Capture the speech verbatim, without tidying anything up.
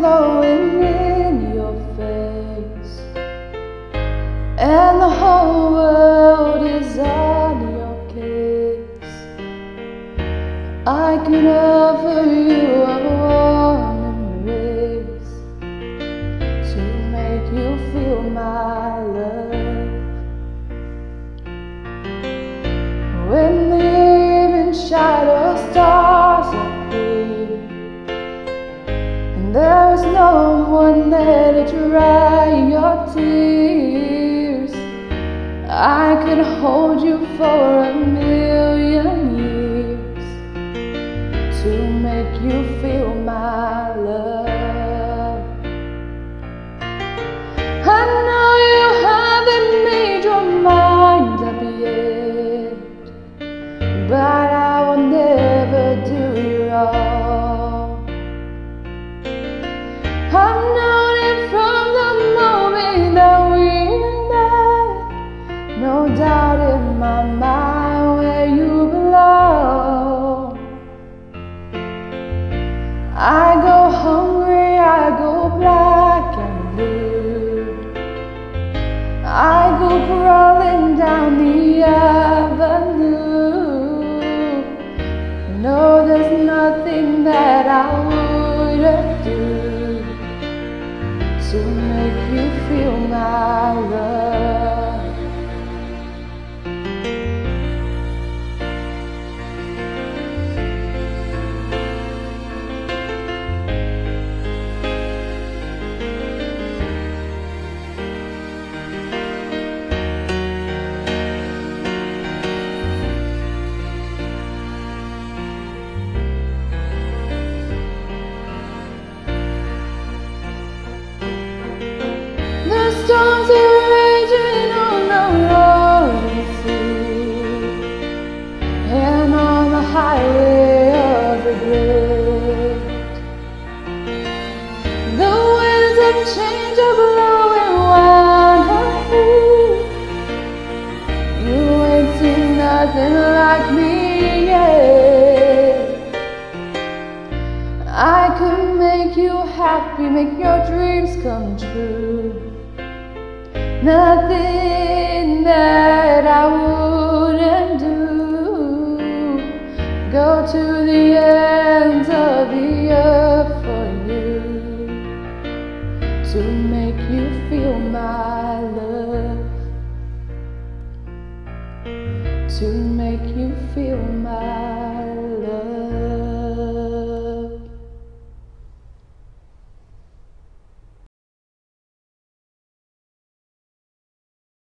flowing in your face, and the whole world is on your case. I can offer you a warm embrace to make you feel my love. When the evening shadow stars appear, and there is no one there to dry your tears, I could hold you for a million years to make you feel my love. I know you haven't made your mind up yet, but I will never do you wrong. I've known it from the moment that we met, no doubt in my mind where you belong. I go hungry, I go black and blue, I go crawling down the avenue. No, there's nothing that I wouldn't do to make you feel my love. Storms are raging on the rolling sea, and on the highway of regret, the winds of change are blowing wild and free. You ain't seen nothing like me yet. I could make you happy, make your dreams come true. Nothing that I wouldn't do. Go to the ends of the earth for you to make you feel my love, to make you feel my